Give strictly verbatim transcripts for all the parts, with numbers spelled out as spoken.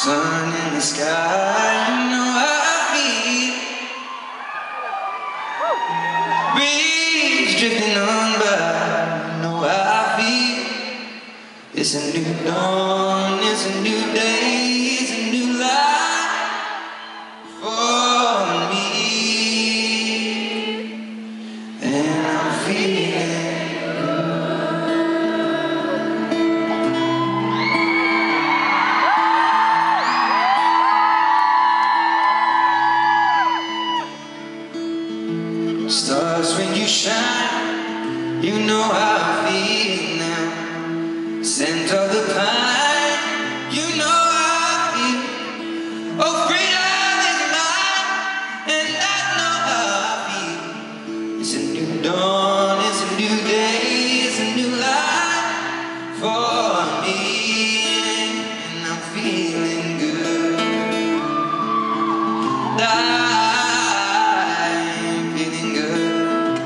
Sun in the sky, you know how I feel. Breeze drifting on by, you know how I feel. It's a new dawn, it's a new day, it's a new life for me. And I'm feeling stars when you shine, you know how I feel now. Scent of the pine, you know how I feel. Oh, freedom is mine, and I know how I feel. It's a new dawn, it's a new day, it's a new life for me. And I'm feeling good. I'm feeling good.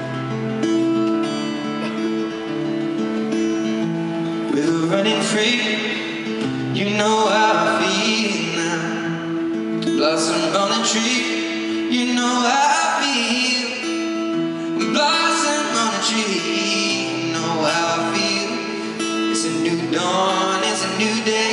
We're running free, you know how I feel now. Blossom on a tree, you know how I feel. Blossom on a tree, you know how I feel. It's a new dawn, it's a new day.